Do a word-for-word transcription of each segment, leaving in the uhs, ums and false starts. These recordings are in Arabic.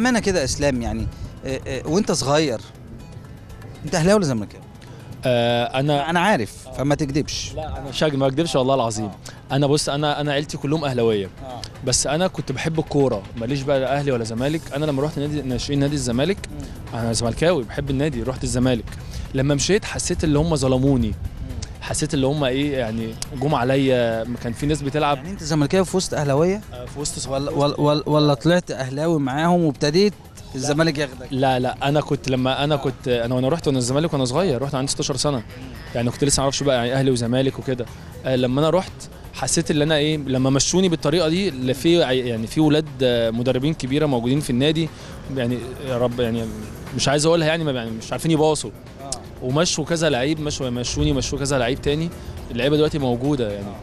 امانه كده يا اسلام يعني، آه، آه، وانت صغير انت اهلاوي ولا زملكاوي؟ آه انا انا عارف فما تكذبش. لا انا شاج ما اكدبش والله العظيم. انا بص، انا انا عيلتي كلهم اهلاويه، بس انا كنت بحب الكوره، ماليش بقى لا اهلي ولا زمالك. انا لما رحت نادي ناشئين نادي الزمالك، انا زملكاوي بحب النادي، رحت الزمالك. لما مشيت حسيت اللي هم ظلموني، حسيت اللي هم ايه يعني، جم عليا. كان في ناس بتلعب. يعني انت زملكاوي في وسط اهلاويه آه، في وسط ولا ولا ولا, ولا طلعت اهلاوي معاهم وابتديت الزمالك ياخدك؟ لا لا انا كنت لما انا كنت انا وانا رحت وانا الزمالك وانا صغير، رحت عندي ستاشر سنه، يعني كنت لسه ما اعرفش بقى يعني اهلي وزمالك وكده. آه، لما انا رحت حسيت ان انا ايه، لما مشوني بالطريقه دي، اللي في يعني في ولاد آه، مدربين كبيره موجودين في النادي، يعني يا رب يعني مش عايز اقولها يعني، ما- يعني مش عارفين يباصوا، ومشوا كذا لعيب، مشوا مشوني مشوا كذا لعيب تاني. اللعيبه دلوقتي موجوده يعني.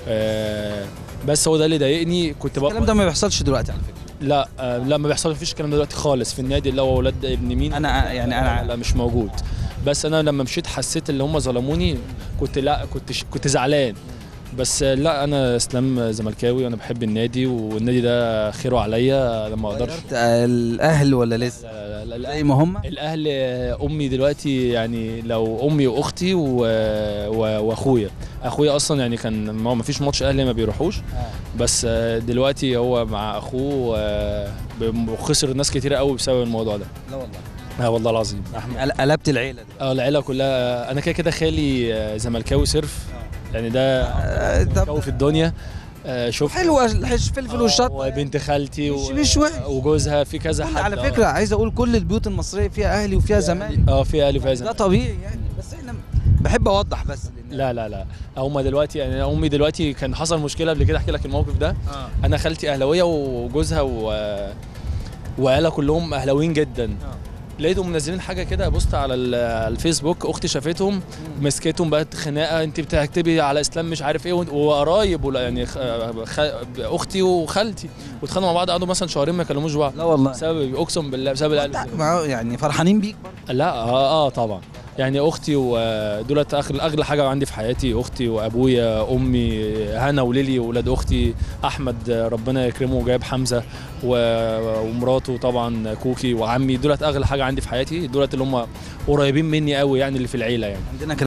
آه بس هو ده اللي ضايقني. كنت بقى الكلام ده ما بيحصلش دلوقتي على فكره. لا آه لا ما بيحصلش، مفيش الكلام ده دلوقتي خالص في النادي، اللي هو ولاد ابن مين. انا يعني انا لا مش موجود. بس انا لما مشيت حسيت اللي هم ظلموني، كنت لا كنت كنت زعلان. بس لا انا اسلام زملكاوي وانا بحب النادي، والنادي ده خيره عليا، لما اقدرش. غيرت الاهل ولا لسه لا- لا- لا- زي ما هم؟ الاهل امي دلوقتي، يعني لو امي واختي و... و... واخويا. اخويا اصلا يعني كان ما فيش ماتش اهلي ما بيروحوش، بس دلوقتي هو مع اخوه، وخسر ناس كتيره قوي بسبب الموضوع ده. لا والله. اه والله العظيم. قل- قلبت العيله دي. اه العيله كلها. انا كده كده خالي زملكاوي صرف، يعني ده آه، طب زملكاوي في الدنيا. آه، شوف حلوه الحش فلفل والشطه. وبنت خالتي مش- مش وحش. وجوزها في كذا كل حد. على آه. فكره عايز اقول كل البيوت المصريه فيها اهلي وفيها زمالك. اه في اهلي وفيها ده زمالك. طبيعي يعني، بس احنا بحب اوضح بس للناس. لا لا لا هم دلوقتي يعني، امي دلوقتي كان حصل مشكله قبل كده، احكي لك الموقف ده. اه انا خالتي اهلاويه وجوزها و... وعيالها كلهم اهلاويين جدا. لقيتهم منزلين حاجه كده، بوست على ال- على الفيسبوك، اختي شافتهم مسكتهم بقت خناقه، انت بتكتبي على اسلام مش عارف ايه، وقرايب ولا يعني خ... خ... اختي وخالتي، واتخانقوا مع بعض، قعدوا مثلا شهرين ما يكلموش بعض لا والله. بسبب، اقسم بالله بسبب الاهلي. مع- يعني فرحانين بيك برضه. لا اه اه طبعا. يعني اختي ودولت اغلى اغلى حاجه عندي في حياتي، اختي وابويا امي هنا وليلي واولاد اختي احمد ربنا يكرمه جايب حمزه و- ومراته طبعا كوكي وعمي، دولت اغلى حاجه عندي في حياتي، دولت اللي هم قريبين مني قوي يعني، اللي في العيله يعني. عندنا